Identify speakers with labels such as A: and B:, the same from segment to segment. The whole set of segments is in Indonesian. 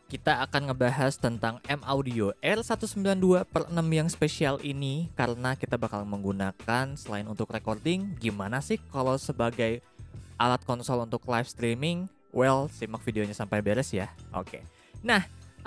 A: Kita akan ngebahas tentang M Audio R192/6 yang spesial ini karena kita bakal menggunakan selain untuk recording, gimana sih kalau sebagai alat konsol untuk live streaming? Well, simak videonya sampai beres ya. Oke. Nah,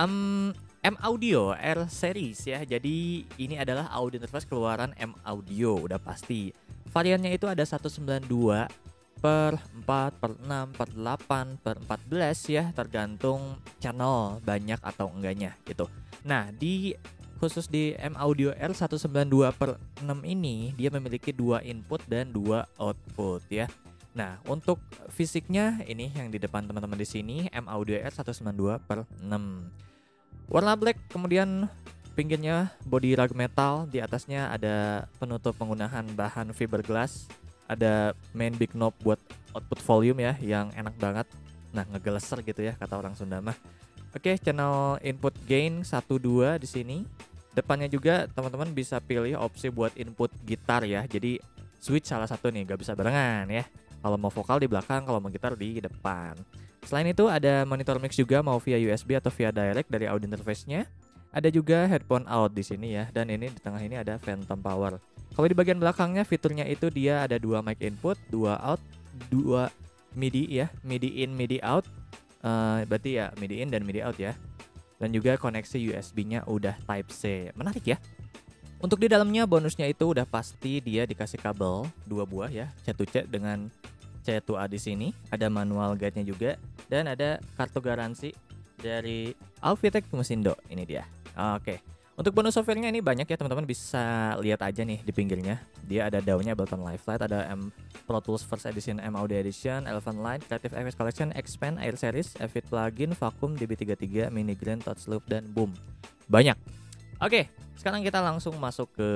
A: M Audio R series ya. Jadi ini adalah audio interface keluaran M Audio, udah pasti. Variannya itu ada 192 per 4, per 6, per 8, per 14 ya, tergantung channel banyak atau enggaknya gitu. Nah, khusus di M Audio R192/6 ini dia memiliki 2 input dan 2 output ya. Nah, untuk fisiknya ini yang di depan teman-teman di sini M Audio R192/6. Warna black, kemudian pinggirnya body rag metal, di atasnya ada penutup penggunaan bahan fiberglass. Ada main big knob buat output volume ya, yang enak banget. Nah, ngegeleser gitu ya kata orang Sunda mah. Oke, channel input gain 1 2 di sini. Depannya juga teman-teman bisa pilih opsi buat input gitar ya. Jadi switch salah satu nih, gak bisa barengan ya. Kalau mau vokal di belakang, kalau mau gitar di depan. Selain itu ada monitor mix juga, mau via USB atau via direct dari audio interface-nya. Ada juga headphone out di sini ya, dan ini di tengah ini ada phantom power. Kalau di bagian belakangnya fiturnya itu dia ada 2 mic input, 2 out, 2 MIDI ya, MIDI in, MIDI out. Berarti ya MIDI in dan MIDI out ya. Dan juga koneksi USB-nya udah Type C. Menarik ya. Untuk di dalamnya bonusnya itu udah pasti dia dikasih kabel 2 buah ya, C2C dengan C2A di sini. Ada manual guide-nya juga dan ada kartu garansi dari Alvitech Musindo. Ini dia. Oke. Untuk bonus softwarenya ini banyak ya, teman-teman bisa lihat aja nih di pinggirnya. Dia ada DAW-nya Ableton Live Lite, ada Pro Tools First Edition, M Audio Edition, Elephant Light, Creative Effects Collection, Expand, Air Series, Avid Plugin, Vacuum, DB33, Mini Grand, Touch Loop, dan Boom. Banyak. Oke, sekarang kita langsung masuk ke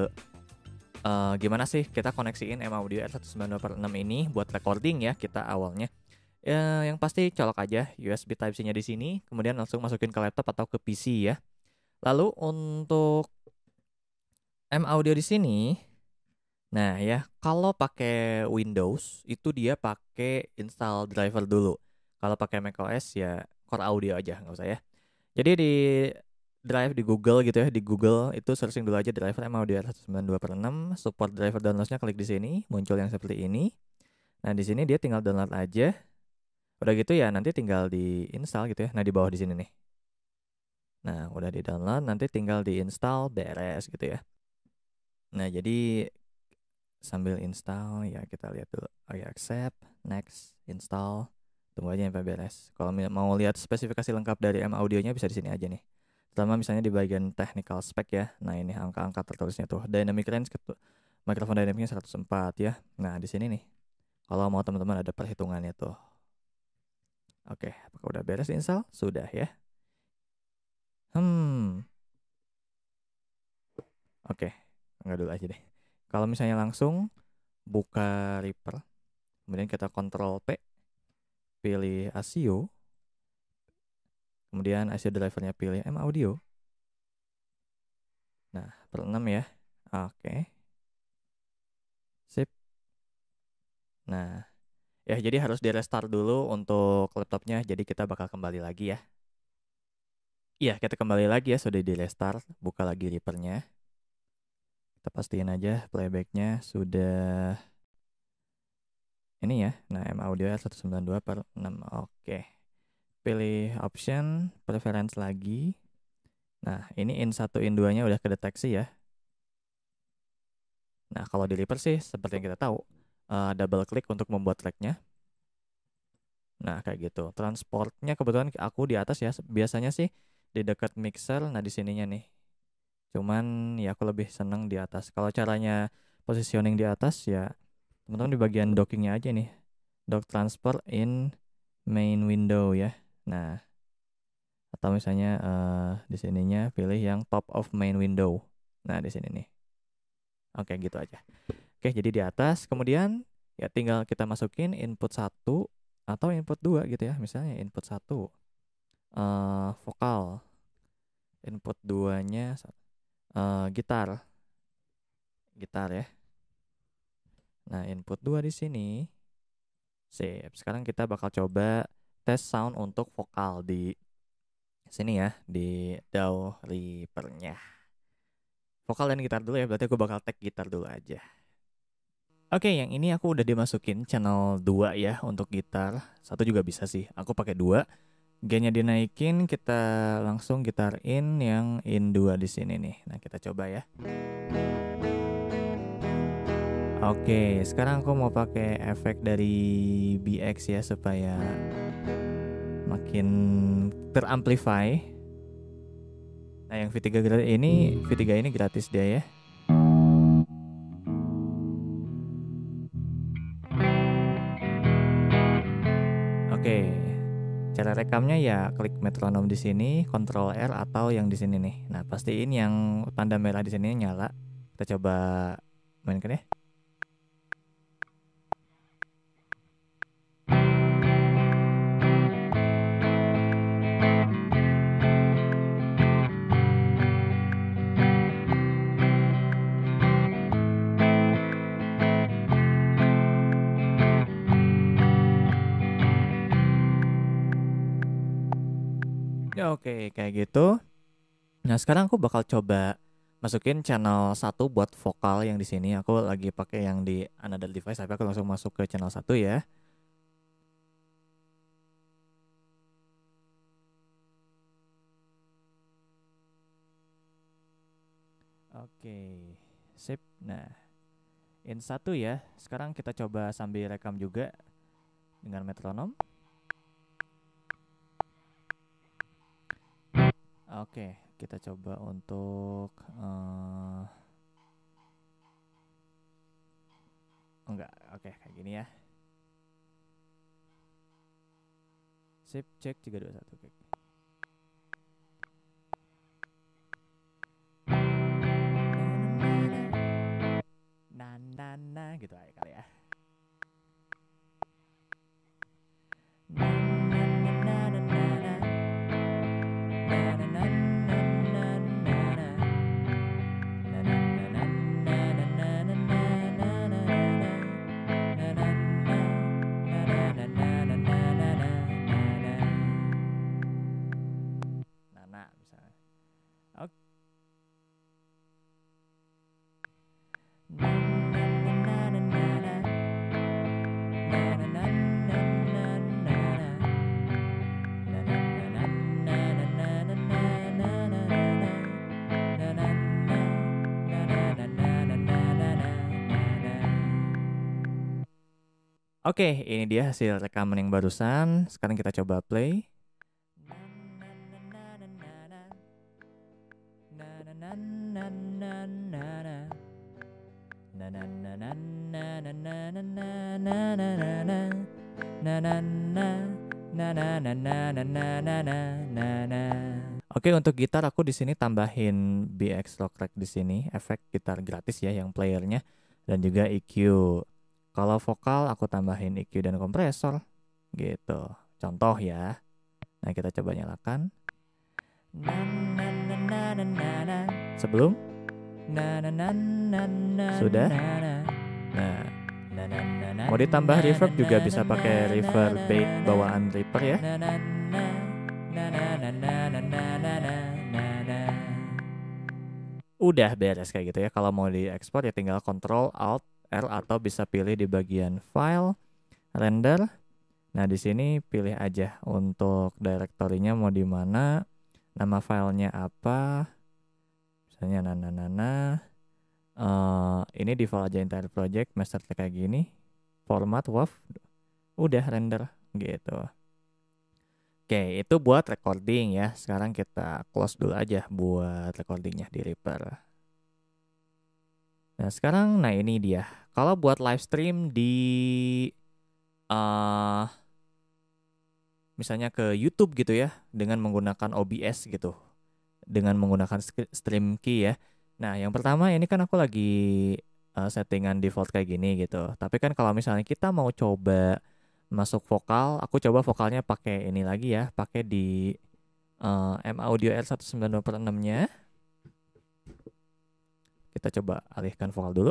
A: gimana sih kita koneksiin M Audio R192/6 ini buat recording ya kita awalnya. Ya, yang pasti colok aja USB Type-C-nya di sini, kemudian langsung masukin ke laptop atau ke PC ya. Lalu untuk M Audio di sini, nah ya, kalau pakai Windows itu dia pakai install driver dulu. Kalau pakai macOS ya Core Audio aja, nggak usah ya. Jadi di drive di Google gitu ya, di Google itu searching dulu aja driver M Audio R192/6, support driver downloads-nya klik di sini, muncul yang seperti ini. Nah, di sini dia tinggal download aja. Udah gitu ya nanti tinggal di install gitu ya. Nah, di bawah di sini nih. Nah, udah di download, nanti tinggal di install, beres gitu ya. Nah, jadi sambil install ya kita lihat dulu. Oh ya, accept, next, install. Tunggu aja sampai beres. Kalau mau lihat spesifikasi lengkap dari M Audionya bisa di sini aja nih. Pertama misalnya di bagian technical spec ya. Nah, ini angka-angka tertulisnya tuh. Dynamic range mikrofon dynamicnya 104 ya. Nah, di sini nih. Kalau mau teman-teman ada perhitungannya tuh. Oke, apakah udah beres install? Sudah ya. Oke, enggak dulu aja deh. Kalau misalnya langsung buka Reaper, kemudian kita Ctrl P, pilih ASIO, kemudian ASIO drivernya pilih M Audio. Nah, per 6 ya. Oke. Sip. Nah, ya jadi harus di restart dulu untuk laptopnya, jadi kita bakal kembali lagi ya. Iya, kita kembali lagi ya, sudah di restart, buka lagi Reapernya. Kita pastiin aja playbacknya sudah ini ya. Nah, M Audio R192/6. Oke. Pilih option, preference lagi. Nah, ini in 1, in 2-nya udah kedeteksi ya. Nah, kalau di Reaper sih seperti yang kita tahu, double klik untuk membuat tracknya. Nah, kayak gitu. Transportnya kebetulan aku di atas ya. Biasanya sih di dekat mixer, nah di sininya nih. Cuman ya aku lebih seneng di atas. Kalau caranya positioning di atas ya, teman-teman di bagian dockingnya aja nih. Dock transfer in main window ya. Nah, atau misalnya di sininya pilih yang top of main window. Nah, di sini nih. Oke, gitu aja. Oke, jadi di atas kemudian ya tinggal kita masukin input 1 atau input 2 gitu ya. Misalnya input 1 vokal. Input 2-nya gitar. Gitar ya. Nah, input 2 di sini. Sip. Sekarang kita bakal coba tes sound untuk vokal di sini ya di DAW Reaper-nya. Vokal dan gitar dulu ya, berarti aku bakal tag gitar dulu aja. Oke, yang ini aku udah dimasukin channel 2 ya untuk gitar. Satu juga bisa sih, aku pakai 2. Gainnya dinaikin, kita langsung gitar in yang in 2 di sini nih. Nah, kita coba ya. Oke, sekarang aku mau pakai efek dari BX ya supaya makin teramplify. Nah, yang V3 ini gratis dia ya. Oke. Cara rekamnya ya klik metronom di sini, Ctrl R atau yang di sini nih. Nah, pastiin yang tanda merah di sini nyala. Kita coba mainkan ya. Ya oke, kayak gitu. Nah, sekarang aku bakal coba masukin channel 1 buat vokal yang di sini. Aku lagi pakai yang di another device, tapi aku langsung masuk ke channel 1 ya. Oke, sip. Nah, in 1 ya. Sekarang kita coba sambil rekam juga dengan metronom. Oke, kita coba untuk enggak, oke kayak gini ya. Sip, cek 3 2 1. Oke. Nah gitu aja kali ya. Nah, misalnya. Oke. Oke, ini dia hasil rekaman yang barusan. Sekarang kita coba play. Oke, untuk gitar aku di sini tambahin BX Rock Track di sini, efek gitar gratis ya yang playernya, dan juga EQ. Kalau vokal aku tambahin EQ dan kompresor gitu. Contoh ya. Nah, kita coba nyalakan. Sebelum sudah. Nah, mau ditambah reverb juga bisa pakai reverb bait bawaan Reaper ya. Udah beres kayak gitu ya. Kalau mau diekspor ya tinggal Ctrl Alt R atau bisa pilih di bagian file, render. Nah, di sini pilih aja untuk direktorinya mau di mana, nama filenya apa. Misalnya ini default aja entire project, master kayak gini. Format WAV. Udah render gitu. Oke, itu buat recording ya. Sekarang kita close dulu aja buat recordingnya di Reaper. Nah, sekarang ini dia. Kalau buat live stream di misalnya ke YouTube gitu ya, dengan menggunakan OBS gitu, dengan menggunakan stream key ya. Nah, yang pertama ini kan aku lagi settingan default kayak gini gitu. Tapi kan kalau misalnya kita mau coba masuk vokal, aku coba vokalnya pakai ini lagi ya, pakai di M Audio R192/6-nya. Kita coba alihkan vokal dulu.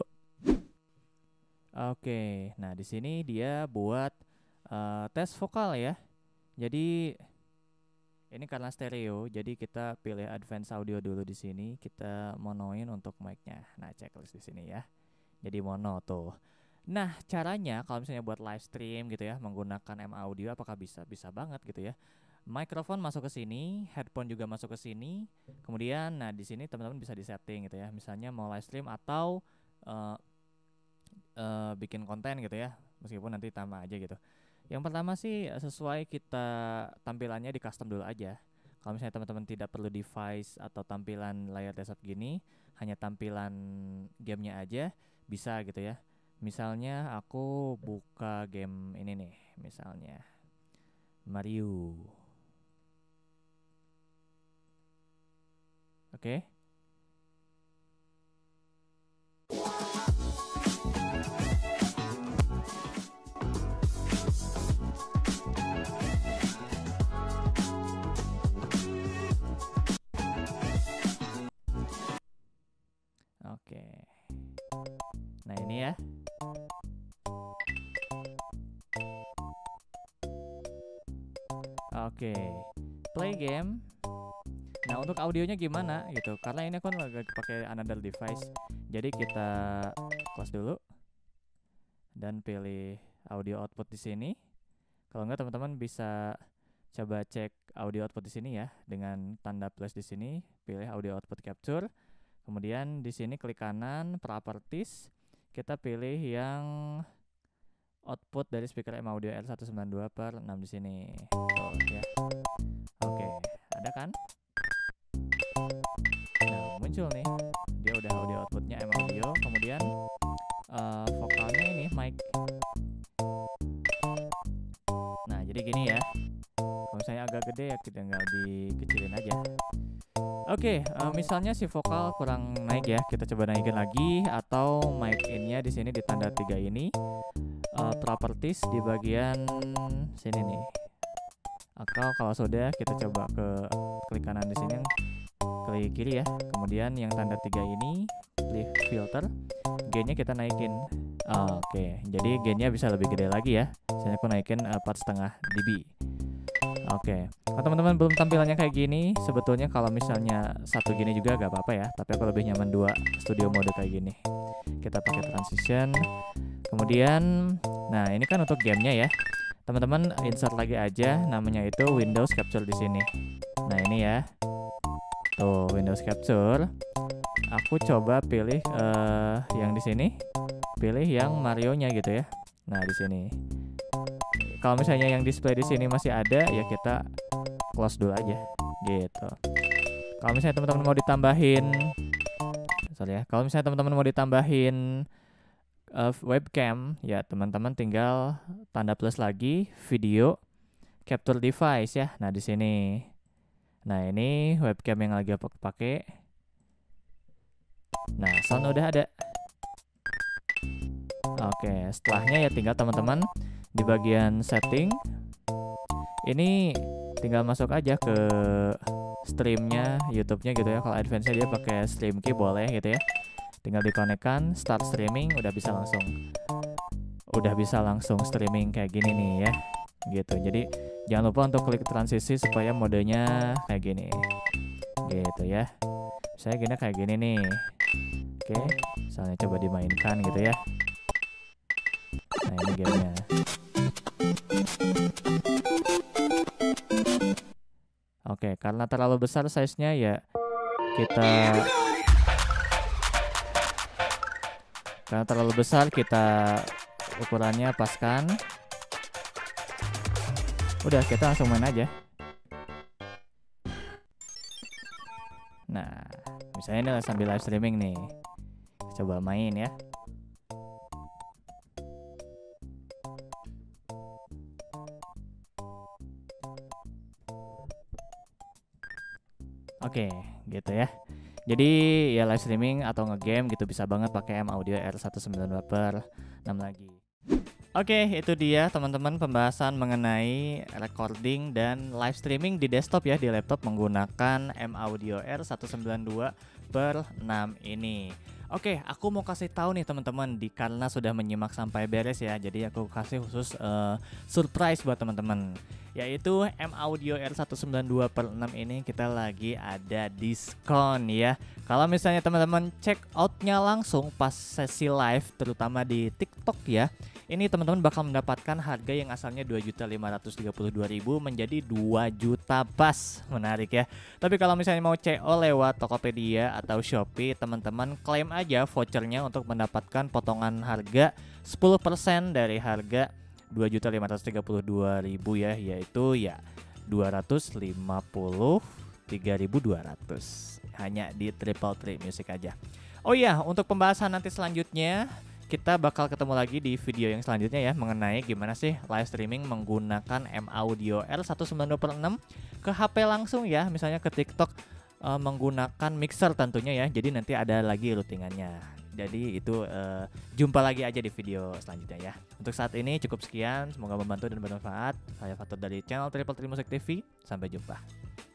A: Oke, nah di sini dia buat tes vokal ya. Jadi Ini karena stereo, jadi kita pilih advance audio dulu di sini. Kita monoin untuk mic-nya. Nah, checklist di sini ya. Jadi mono tuh. Nah, caranya kalau misalnya buat live stream gitu ya, menggunakan M Audio apakah bisa? Bisa banget gitu ya. Mikrofon masuk ke sini, headphone juga masuk ke sini. Kemudian, nah di sini teman-teman bisa disetting gitu ya. Misalnya mau live stream atau bikin konten gitu ya. Meskipun nanti tambah aja gitu. Yang pertama sih sesuai kita tampilannya di custom dulu aja. Kalau misalnya teman-teman tidak perlu device atau tampilan layar desktop gini, hanya tampilan gamenya aja bisa gitu ya. Misalnya aku buka game ini nih, misalnya Mario. Oke. Oke. Nah, ini ya. Oke. Play game. Nah, untuk audionya gimana gitu? Karena ini aku lagi pakai another device. Jadi kita close dulu dan pilih audio output di sini. Kalau enggak teman-teman bisa coba cek audio output di sini ya dengan tanda plus di sini, pilih audio output capture. Kemudian di sini klik kanan properties, kita pilih yang output dari speaker M Audio R192/6 di sini. Tuh ya. Oke, ada kan? Nah, muncul nih. Dia udah audio outputnya M Audio, kemudian vokalnya ini mic. Nah, jadi gini ya. Kalau misalnya agak gede ya kita tinggal dikecilin aja. Oke, misalnya si vokal kurang naik ya, kita coba naikin lagi atau mic in-nya di sini di tanda 3 ini. Properties di bagian sini nih. Atau kalau sudah kita coba ke klik kanan di sini, klik kiri ya. Kemudian yang tanda 3 ini klik filter, gain-nya kita naikin. Oke, jadi gain-nya bisa lebih gede lagi ya. Misalnya aku naikin 4,5 dB. Oke, kalau teman-teman belum tampilannya kayak gini, sebetulnya kalau misalnya satu gini juga gak apa-apa ya. Tapi aku lebih nyaman 2 studio mode kayak gini. Kita pakai transition. Kemudian, nah ini kan untuk gamenya ya. Teman-teman insert lagi aja, namanya itu Windows Capture di sini. Nah ini ya, tuh Windows Capture. Aku coba pilih yang di sini, pilih yang Mario-nya gitu ya. Nah di sini. Kalau misalnya yang display di sini masih ada, ya kita close dulu aja, gitu. Kalau misalnya teman-teman mau ditambahin, kalau misalnya teman-teman mau ditambahin webcam, ya teman-teman tinggal tanda plus lagi, video, capture device ya. Nah di sini. Nah ini webcam yang lagi aku pakai. Nah sound udah ada. Oke, setelahnya ya tinggal teman-teman di bagian setting ini tinggal masuk aja ke streamnya YouTube-nya gitu ya. Kalau advance-nya dia pakai stream key boleh gitu ya. Tinggal dikonekkan, start streaming, udah bisa langsung streaming kayak gini nih ya. Gitu. Jadi jangan lupa untuk klik transisi supaya modenya kayak gini. Gitu ya. Misalnya gini kayak gini nih. Oke, misalnya coba dimainkan gitu ya. Nah, ini gamenya. Oke, karena terlalu besar size-nya ya karena terlalu besar kita ukurannya paskan. Udah, kita langsung main aja. Nah, misalnya ini sambil live streaming nih. Coba main ya. Oke, gitu ya. Jadi ya live streaming atau ngegame gitu bisa banget pakai M Audio R192/6 lagi. Oke, itu dia teman-teman pembahasan mengenai recording dan live streaming di desktop ya, di laptop menggunakan M Audio R192 per 6 ini. Oke, aku mau kasih tahu nih teman-teman, karena sudah menyimak sampai beres ya, jadi aku kasih khusus surprise buat teman-teman, yaitu M Audio R192 per 6 ini kita lagi ada diskon ya. Kalau misalnya teman-teman check outnya langsung pas sesi live, terutama di TikTok ya, ini teman-teman bakal mendapatkan harga yang asalnya 2.532.000 menjadi 2 juta pas. Menarik ya. Tapi kalau misalnya mau CO lewat Tokopedia atau Shopee, teman-teman klaim aja vouchernya untuk mendapatkan potongan harga 10% dari harga 2.532.000 ya, yaitu ya 253.200 hanya di Triple Tree Music aja. Oh iya, untuk pembahasan nanti selanjutnya kita bakal ketemu lagi di video yang selanjutnya ya, mengenai gimana sih live streaming menggunakan M Audio R192 per 6 ke HP langsung ya, misalnya ke TikTok menggunakan mixer tentunya ya. Jadi nanti ada lagi routingannya. Jadi itu jumpa lagi aja di video selanjutnya ya. Untuk saat ini cukup sekian, semoga membantu dan bermanfaat. Saya Fatur dari channel Triple Tree Music TV. Sampai jumpa.